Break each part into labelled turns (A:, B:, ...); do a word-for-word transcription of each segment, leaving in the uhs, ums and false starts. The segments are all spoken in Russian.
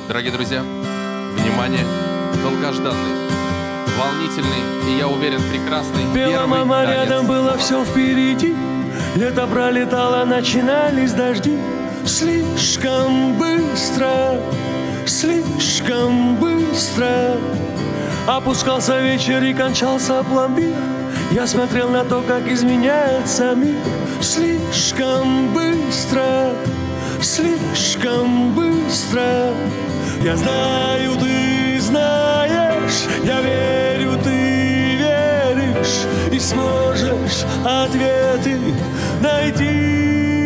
A: Дорогие друзья, внимание, долгожданный, волнительный и, я уверен, прекрасный
B: Пела мама рядом, было все впереди. Лето пролетало, начинались дожди. Слишком быстро, слишком быстро опускался вечер и кончался пломбир. Я смотрел на то, как изменяется мир. Слишком быстро, слишком быстро. Я знаю, ты знаешь, я верю, ты веришь, и сможешь ответы найти.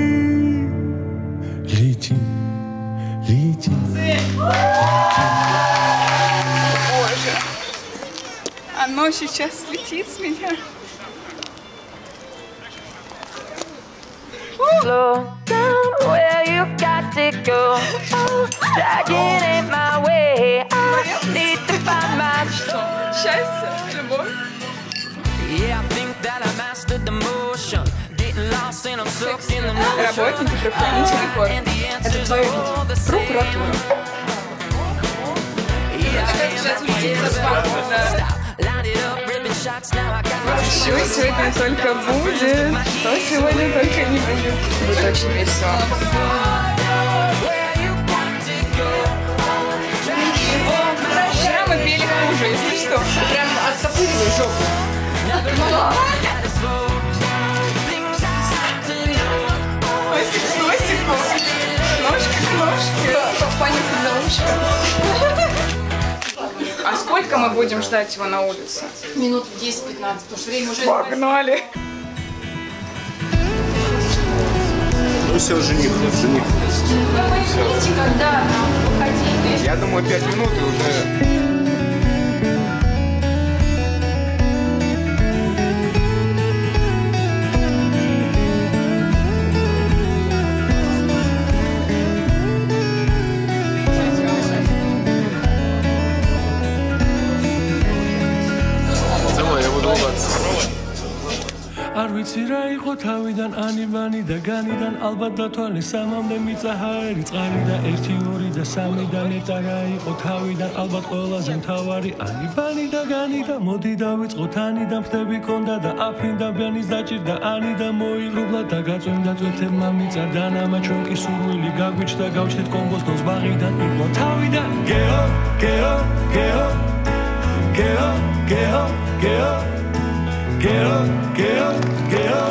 B: Лети, лети.
C: Боже, оно сейчас слетит с меня.
D: Slow down where you got to go. Oh, dragging it my way. I need to find my
C: Счастье, любовь.
D: Yeah, I think that I mastered the motion. Getting lost and I'm soaked in the motion.
C: Работники, правоохранительный корпус. Это твое видео. Прокуратура. Это как сейчас увидится свобода. Что сегодня только будет, что сегодня только не будет. Будет очень весело. Вчера мы пели хуже, если что. Прям оттопыривай жопу. Носик к носику. Ножка к ножке. Понюхать за ушко. А сколько мы будем ждать его на улице?
E: Минут десять-пятнадцать, потому что время уже...
C: Погнали!
F: Ну все, жених, жених.
E: Вы поймите, когда уходить.
F: Я думаю, пять минут и уже...
B: არ ვიცი რა იყო თავიდან ანივანი და განიდან ალბათ დათვალე სამამდე მიწაჰაერი წყალი და ერთი ორი და სამი და ნეტა რა იყო თავიდან ალბათ ყველაზე მთავარი ანივანი და განი და მოდი დავიწყოთ ანიდან ხდები კონდა და აფრინდა ბენის დაჭირდა ანი და მოიღრუბლა და გაწვენდა წვეთებმა მიწა დანამა ჩვენ კი სურვილი გაგვიჩნდა გავჩნდეთ კომბოსტოს ბაღიდან იყო თავიდან გეო გეო გეო გეო გეო გეო Гео, Гео, Гео,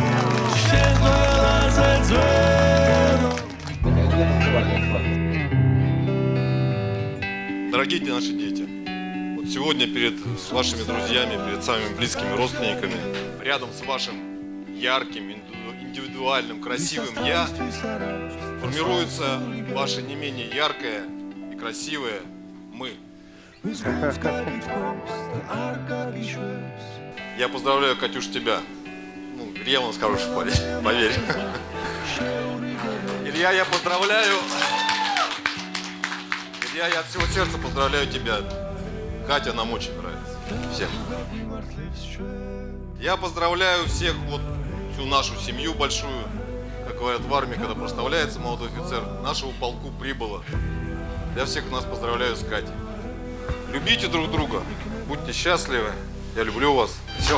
G: Дорогие наши дети, вот сегодня перед вашими друзьями, перед самыми близкими родственниками, рядом с вашим ярким, индивидуальным, красивым «я» формируется ваше не менее яркое и красивое «мы». Я поздравляю, Катюш, тебя. Ну, ревно скажу, поверь. Илья, я поздравляю. Илья, я от всего сердца поздравляю тебя. Катя нам очень нравится. Всем. Я поздравляю всех, вот всю нашу семью большую. Как говорят в армии, когда проставляется молодой офицер, нашего полку прибыло. Я всех нас поздравляю с Катей. Любите друг друга, будьте счастливы. Я люблю вас. Все.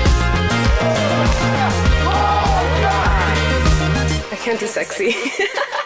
C: I can't do sexy.